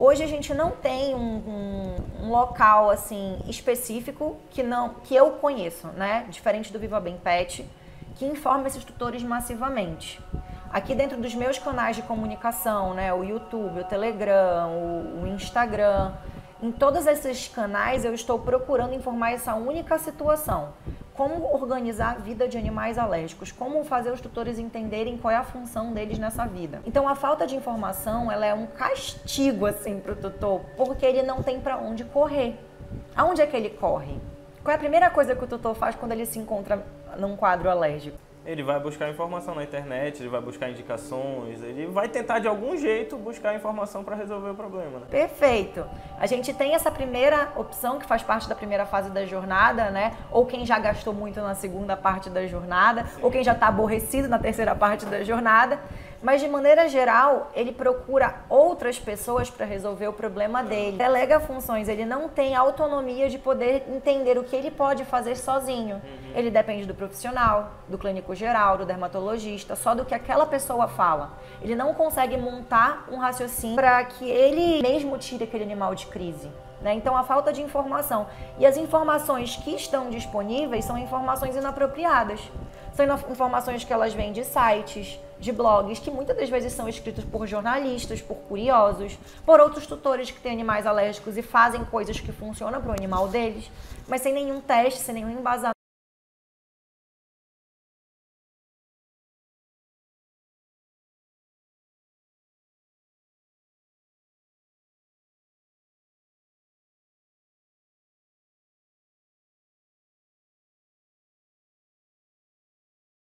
Hoje a gente não tem um local assim específico que eu conheço, né? Diferente do Viva Bem Pet, que informa esses tutores massivamente. Aqui dentro dos meus canais de comunicação, né? O YouTube, o Telegram, o Instagram, em todos esses canais eu estou procurando informar essa única situação. Como organizar a vida de animais alérgicos, como fazer os tutores entenderem qual é a função deles nessa vida. Então a falta de informação, ela é um castigo assim para o tutor, porque ele não tem para onde correr. Aonde é que ele corre? Qual é a primeira coisa que o tutor faz quando ele se encontra num quadro alérgico? Ele vai buscar informação na internet, ele vai buscar indicações, ele vai tentar de algum jeito buscar informação para resolver o problema, né? Perfeito. A gente tem essa primeira opção que faz parte da primeira fase da jornada, né? Ou quem já gastou muito na segunda parte da jornada, ou quem já está aborrecido na terceira parte da jornada. Mas de maneira geral, ele procura outras pessoas para resolver o problema dele. Delega funções, ele não tem autonomia de poder entender o que ele pode fazer sozinho. Ele depende do profissional, do clínico geral, do dermatologista, só do que aquela pessoa fala. Ele não consegue montar um raciocínio para que ele mesmo tire aquele animal de crise. Então, a falta de informação. E as informações que estão disponíveis são informações inapropriadas. São informações que elas vêm de sites, de blogs, que muitas das vezes são escritos por jornalistas, por curiosos, por outros tutores que têm animais alérgicos e fazem coisas que funcionam para o animal deles, mas sem nenhum teste, sem nenhum embasamento.